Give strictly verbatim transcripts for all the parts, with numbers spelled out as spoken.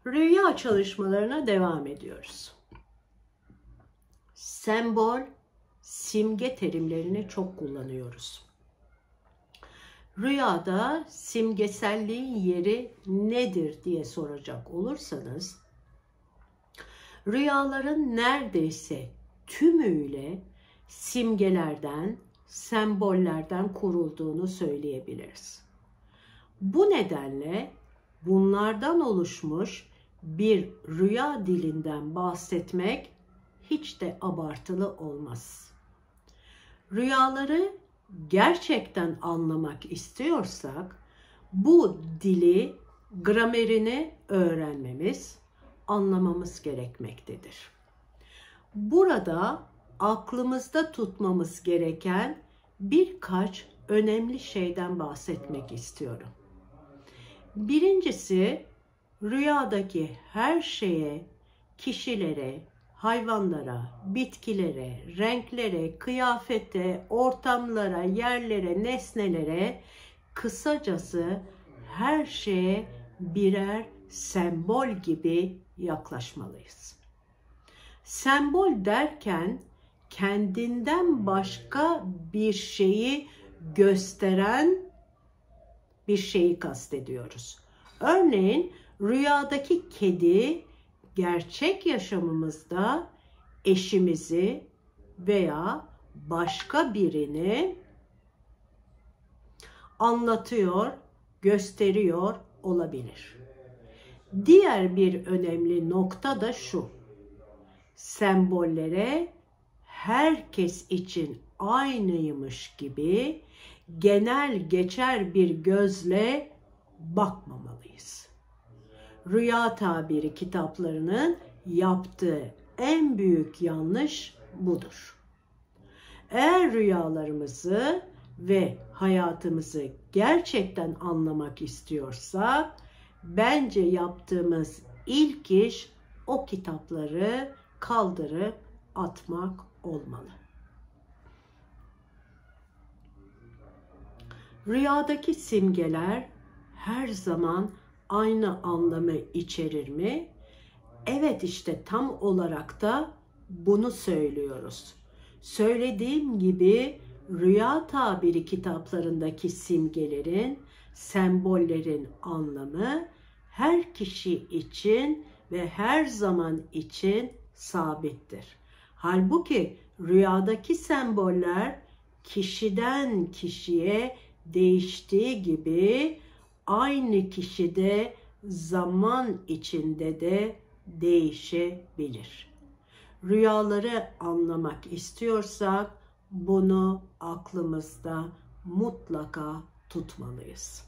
Rüya çalışmalarına devam ediyoruz. Sembol, simge terimlerini çok kullanıyoruz. Rüyada simgeselliğin yeri nedir diye soracak olursanız, rüyaların neredeyse tümüyle simgelerden, sembollerden kurulduğunu söyleyebiliriz. Bu nedenle bunlardan oluşmuş bir rüya dilinden bahsetmek hiç de abartılı olmaz. Rüyaları gerçekten anlamak istiyorsak bu dili, gramerini öğrenmemiz, anlamamız gerekmektedir. Burada aklımızda tutmamız gereken birkaç önemli şeyden bahsetmek istiyorum. Birincisi, rüyadaki her şeye, kişilere, hayvanlara, bitkilere, renklere, kıyafete, ortamlara, yerlere, nesnelere, kısacası her şeye birer sembol gibi yaklaşmalıyız. Sembol derken kendinden başka bir şeyi gösteren bir şeyi kastediyoruz. Örneğin rüyadaki kedi gerçek yaşamımızda eşimizi veya başka birini anlatıyor, gösteriyor olabilir. Diğer bir önemli nokta da şu: sembollere herkes için aynıymış gibi genel geçer bir gözle bakmamalıyız. Rüya tabiri kitaplarının yaptığı en büyük yanlış budur. Eğer rüyalarımızı ve hayatımızı gerçekten anlamak istiyorsak, bence yaptığımız ilk iş o kitapları kaldırıp atmak olmalı. Rüyadaki simgeler her zaman aynı anlamı içerir mi? Evet, işte tam olarak da bunu söylüyoruz. Söylediğim gibi rüya tabiri kitaplarındaki simgelerin, sembollerin anlamı her kişi için ve her zaman için sabittir. Halbuki rüyadaki semboller kişiden kişiye değiştiği gibi aynı kişide zaman içinde de değişebilir. Rüyaları anlamak istiyorsak bunu aklımızda mutlaka tutmalıyız.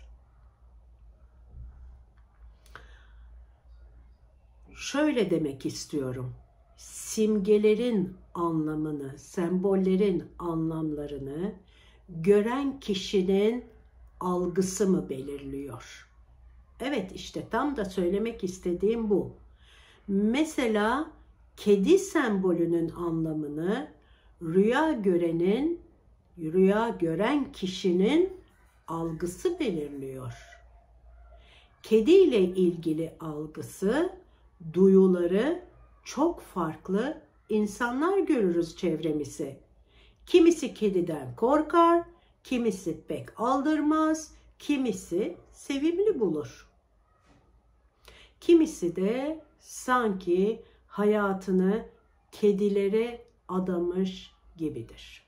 Şöyle demek istiyorum. Simgelerin anlamını, sembollerin anlamlarını gören kişinin algısı mı belirliyor? Evet, işte tam da söylemek istediğim bu. Mesela kedi sembolünün anlamını rüya görenin, rüya gören kişinin algısı belirliyor. Kedi ile ilgili algısı, duyuları çok farklı insanlar görürüz çevremizi. Kimisi kediden korkar, kimisi pek aldırmaz, kimisi sevimli bulur. Kimisi de sanki hayatını kedilere adamış gibidir.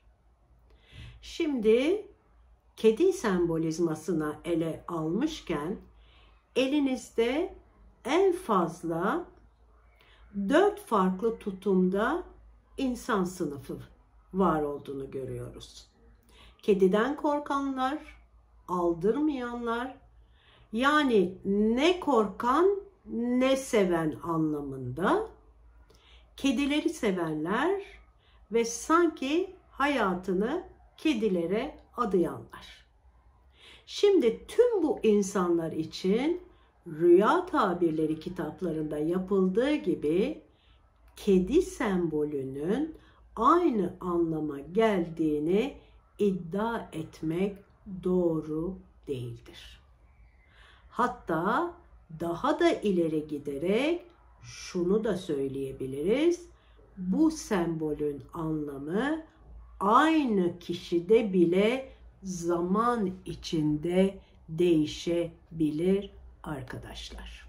Şimdi kedi sembolizmasına ele almışken elinizde en fazla dört farklı tutumda insan sınıfı var olduğunu görüyoruz. Kediden korkanlar, aldırmayanlar, yani ne korkan ne seven anlamında, kedileri sevenler ve sanki hayatını kedilere adayanlar. Şimdi tüm bu insanlar için rüya tabirleri kitaplarında yapıldığı gibi kedi sembolünün aynı anlama geldiğini iddia etmek doğru değildir. Hatta daha da ileri giderek şunu da söyleyebiliriz. Bu sembolün anlamı aynı kişide bile zaman içinde değişebilir arkadaşlar.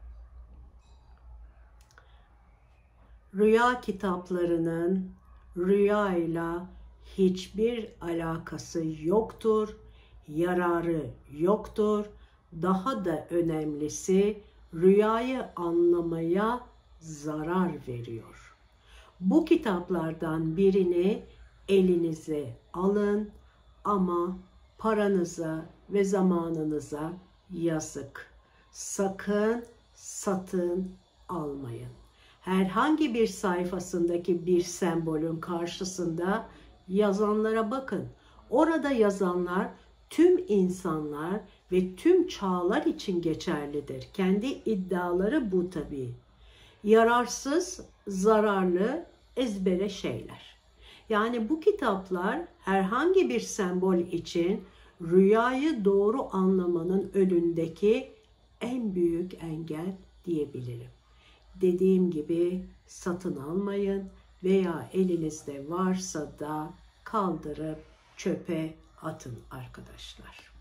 Rüya kitaplarının rüyayla hiçbir alakası yoktur, yararı yoktur. Daha da önemlisi rüyayı anlamaya zarar veriyor. Bu kitaplardan birini elinize alın ama paranıza ve zamanınıza yazık. Sakın satın almayın. Herhangi bir sayfasındaki bir sembolün karşısında yazanlara bakın. Orada yazanlar tüm insanlar ve tüm çağlar için geçerlidir. Kendi iddiaları bu tabii. Yararsız, zararlı, ezbere şeyler. Yani bu kitaplar herhangi bir sembol için rüyayı doğru anlamanın önündeki en büyük engel diyebilirim. Dediğim gibi satın almayın veya elinizde varsa da kaldırıp çöpe atın arkadaşlar.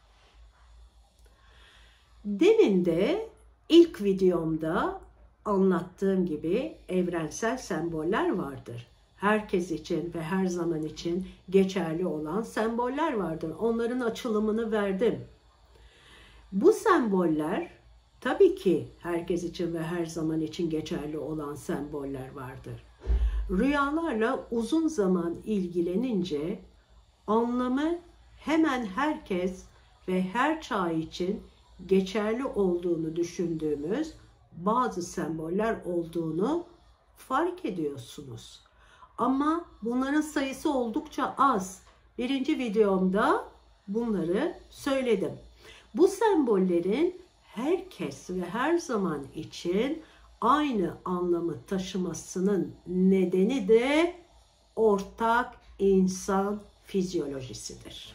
Demin de ilk videomda anlattığım gibi evrensel semboller vardır. Herkes için ve her zaman için geçerli olan semboller vardır. Onların açılımını verdim. Bu semboller tabii ki herkes için ve her zaman için geçerli olan semboller vardır. Rüyalarla uzun zaman ilgilenince anlamı hemen herkes ve her çağ için geçerli olduğunu düşündüğümüz bazı semboller olduğunu fark ediyorsunuz. Ama bunların sayısı oldukça az. Birinci videomda bunları söyledim. Bu sembollerin herkes ve her zaman için aynı anlamı taşımasının nedeni de ortak insan fizyolojisidir.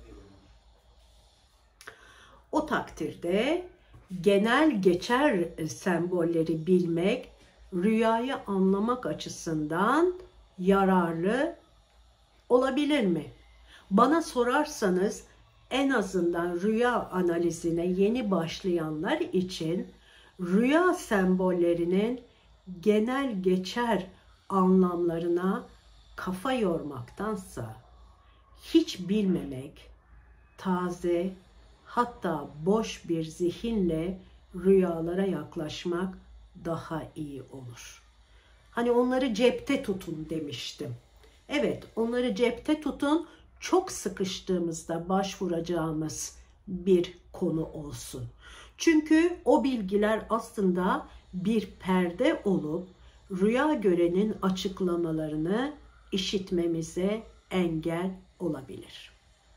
O takdirde genel geçer sembolleri bilmek rüyayı anlamak açısından yararlı olabilir mi? Bana sorarsanız en azından rüya analizine yeni başlayanlar için rüya sembollerinin genel geçer anlamlarına kafa yormaktansa hiç bilmemek, taze, hatta boş bir zihinle rüyalara yaklaşmak daha iyi olur. Hani onları cepte tutun demiştim. Evet, onları cepte tutun, çok sıkıştığımızda başvuracağımız bir konu olsun. Çünkü o bilgiler aslında bir perde olup rüya görenin açıklamalarını işitmemize engel olabilir.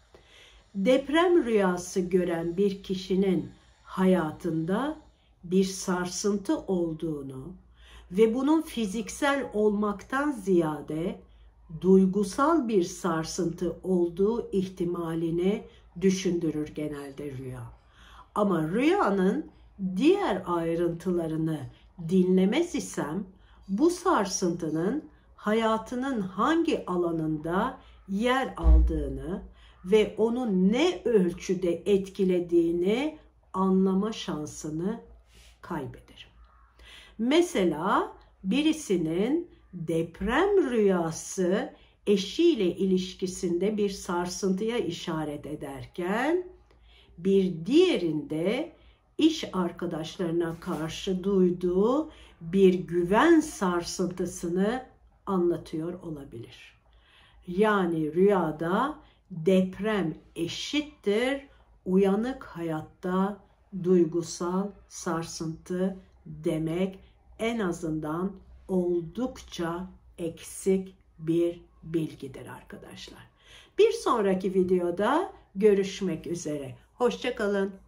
Deprem rüyası gören bir kişinin hayatında bir sarsıntı olduğunu ve bunun fiziksel olmaktan ziyade duygusal bir sarsıntı olduğu ihtimalini düşündürür genelde rüya. Ama rüyanın diğer ayrıntılarını dinlemez isem bu sarsıntının hayatının hangi alanında yer aldığını ve onu ne ölçüde etkilediğini anlama şansını kaybederim. Mesela birisinin deprem rüyası eşiyle ilişkisinde bir sarsıntıya işaret ederken bir diğerinde iş arkadaşlarına karşı duyduğu bir güven sarsıntısını anlatıyor olabilir. Yani rüyada deprem eşittir uyanık hayatta duygusal sarsıntı demek, en azından oldukça eksik bir bilgidir arkadaşlar. Bir sonraki videoda görüşmek üzere. Hoşça kalın.